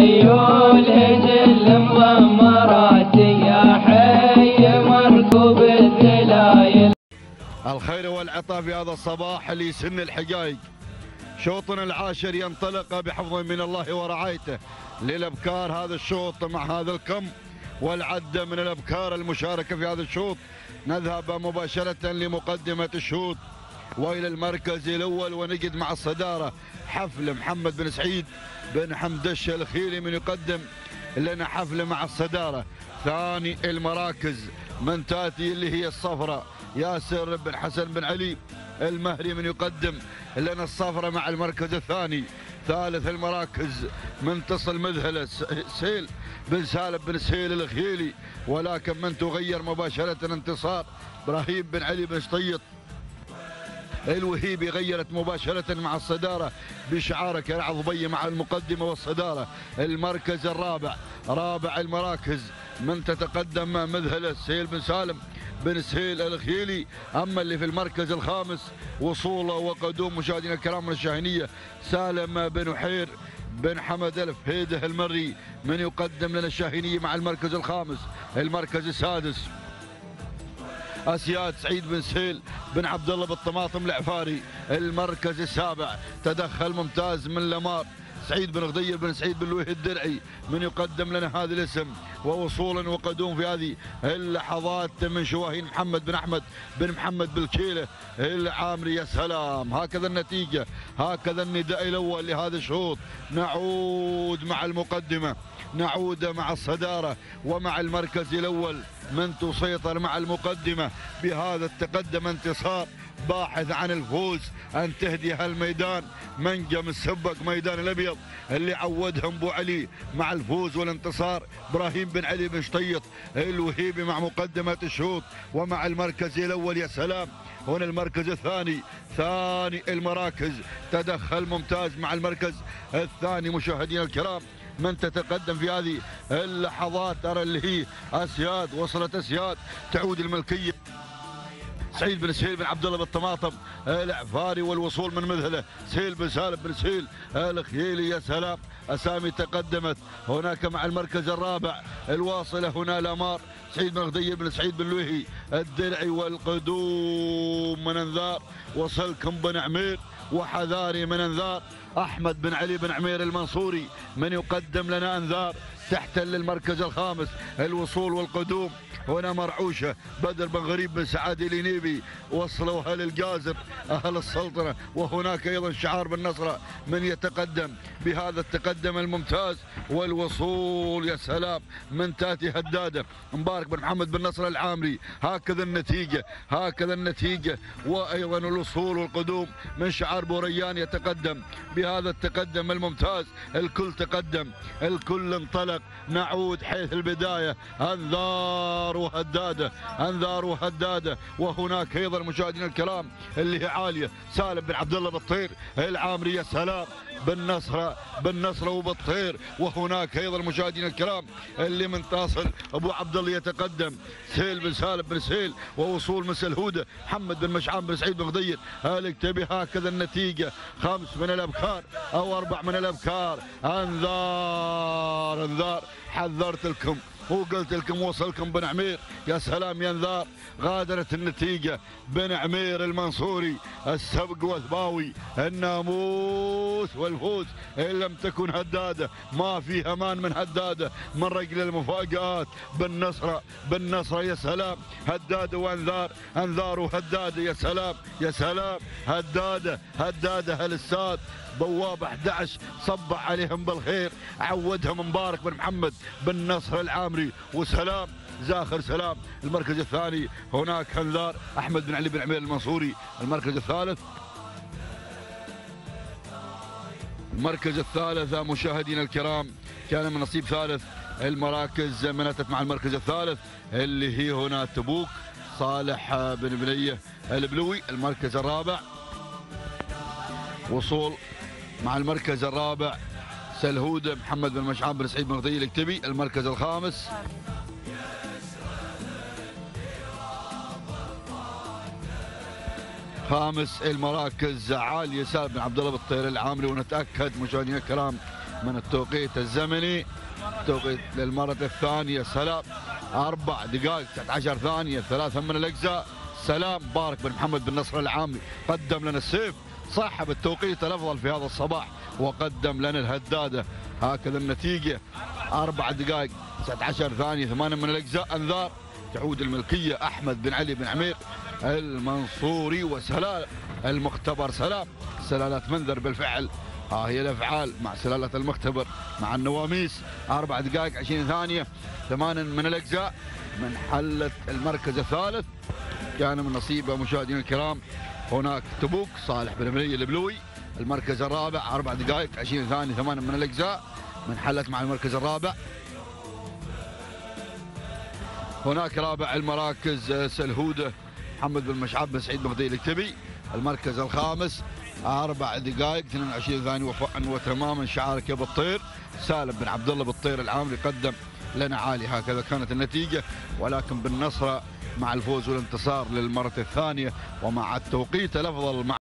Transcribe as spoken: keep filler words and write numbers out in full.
خيول جل مضمرات يا حي مركوب الذلايل. الخير والعطاء في هذا الصباح اللي يسن الحقائق. شوطنا العاشر ينطلق بحفظ من الله ورعايته للابكار. هذا الشوط مع هذا الكم والعد من الابكار المشاركه في هذا الشوط. نذهب مباشره لمقدمه الشوط والى المركز الاول ونجد مع الصداره حفل محمد بن سعيد بن حمدش الخيلي من يقدم لنا حفل مع الصداره. ثاني المراكز من تاتي اللي هي الصفراء ياسر بن حسن بن علي المهري من يقدم لنا الصفراء مع المركز الثاني. ثالث المراكز من تصل مذهله سهيل بن سالم بن سهيل الخيلي، ولكن من تغير مباشره انتصار ابراهيم بن علي بن شطيط الوهيبي غيرت مباشرة مع الصدارة بشعار كرع ضبي مع المقدمة والصدارة. المركز الرابع رابع المراكز من تتقدم مذهلة سهيل بن سالم بن سهيل الخيلي. أما اللي في المركز الخامس وصول وقدوم مشاهدينا الكرام من الشاهينية سالم بن وحير بن حمد الفهيده المري من يقدم لنا الشاهينية مع المركز الخامس. المركز السادس اسياد سعيد بن سهيل بن عبد الله بالطماطم العفاري. المركز السابع تدخل ممتاز من لمار سعيد بن غدير بن سعيد بن لويه الدرعي من يقدم لنا هذا الاسم. ووصولا وقدوم في هذه اللحظات من شواهين محمد بن احمد بن محمد بالكيله العامري. يا سلام، هكذا النتيجه، هكذا النداء الاول لهذا الشوط. نعود مع المقدمه، نعود مع الصداره ومع المركز الاول من تسيطر مع المقدمه بهذا التقدم. انتصار باحث عن الفوز ان تهدي هالميدان منجم السبق ميدان الابيض اللي عودهم ابو علي مع الفوز والانتصار. ابراهيم بن علي بن شطيط الوهيبي مع مقدمه الشوط ومع المركز الاول. يا سلام، هنا المركز الثاني ثاني المراكز تدخل ممتاز مع المركز الثاني. مشاهدينا الكرام من تتقدم في هذه اللحظات ترى اللي هي اسياد. وصلت اسياد تعود الملكيه سعيد بن سهيل بن عبد الله بالطماطم العفاري، والوصول من مذهله سهيل بن سالم بن سهيل الخيلي. يا سلام، اسامي تقدمت هناك مع المركز الرابع الواصله هنا لامار سعيد بن غدير بن سعيد بن لويهي الدرعي. والقدوم من انذار وصلكم بن عمير وحذاري من انذار احمد بن علي بن عمير المنصوري من يقدم لنا انذار تحتل المركز الخامس. الوصول والقدوم هنا مرعوشه بدر بن غريب بن سعاد الينيبي وصلوا اهل الجازر اهل السلطنه. وهناك ايضا شعار بن نصره من يتقدم بهذا التقدم الممتاز والوصول. يا سلام، من تاتي هداده مبارك بن محمد بن نصر العامري. هكذا النتيجه، هكذا النتيجه. وايضا الوصول والقدوم من شعار بوريان يتقدم بهذا التقدم الممتاز. الكل تقدم، الكل انطلق. نعود حيث البدايه، انذار وهداده، انذار وهداده. وهناك ايضا مشاهدينا الكرام اللي هي عاليه سالم بن عبد الله بالطير العامري. يا سلام، بالنصره بالنصره وبالطير. وهناك ايضا مشاهدينا الكرام اللي من تصل ابو عبد الله يتقدم سهيل بن سالم بن سهيل. ووصول من سلهوده محمد بن مشعان بن سعيد بن غدير الكتبي. هكذا النتيجه، خمس من الابكار او اربع من الابكار. انذار انذار، حذرت لكم وقلت لكم وصلكم بن عمير. يا سلام يا انذار، غادرت النتيجه. بن عمير المنصوري السبق والثباوي الناموس والفوز ان لم تكن هداده. ما في امان من هداده من رجل المفاجات. بالنصره بالنصره. يا سلام، هداده وانذار، انذار وهداده. يا سلام يا سلام، هداده هداده الاستاذ بوابه احد عشر صبح عليهم بالخير، عودهم مبارك بن محمد بن نصر العامري. وسلام زاخر سلام. المركز الثاني هناك انذار احمد بن علي بن عمير المنصوري. المركز الثالث المركز الثالث مشاهدينا الكرام كان من نصيب ثالث المراكز من اتت مع المركز الثالث اللي هي هنا تبوك صالح بن بنيه البلوي. المركز الرابع وصول مع المركز الرابع سلهوده محمد بن مشعان بن سعيد بن غدير الكتبي. المركز الخامس خامس المراكز عاليه سالم بن عبد الله بالطير العامري. ونتاكد مشاهدينا الكرام من التوقيت الزمني. توقيت للمرة الثانية سلام أربع دقائق تسعة عشر ثانية ثلاثة من الأجزاء. سلام مبارك بن محمد بن نصر العامي قدم لنا السيف صاحب التوقيت الأفضل في هذا الصباح وقدم لنا الهدادة. هكذا النتيجة أربع دقائق تسعة عشر ثانية ثمانية من الأجزاء. أنذار تعود الملكية أحمد بن علي بن عمير المنصوري وسلال المختبر سلام. سلالات منذر بالفعل، ها هي الافعال مع سلاله المختبر مع النواميس. اربع دقائق عشرين ثانيه ثمانية من الاجزاء من حله المركز الثالث. كان من نصيبه مشاهدينا الكرام هناك تبوك صالح بن مني البلوي المركز الرابع. اربع دقائق عشرين ثانيه ثمانية من الاجزاء من حلت مع المركز الرابع. هناك رابع المراكز سلهوده محمد بن مشعب بن سعيد بن غدير الكتبي المركز الخامس. أربع دقائق اثنين وعشرين ثانية وفاء وتماما شعارك يا بالطير. سالم بن عبد الله بالطير العامري قدم لنا عالي. هكذا كانت النتيجة، ولكن بالنصر مع الفوز والانتصار للمرة الثانية ومع التوقيت الأفضل مع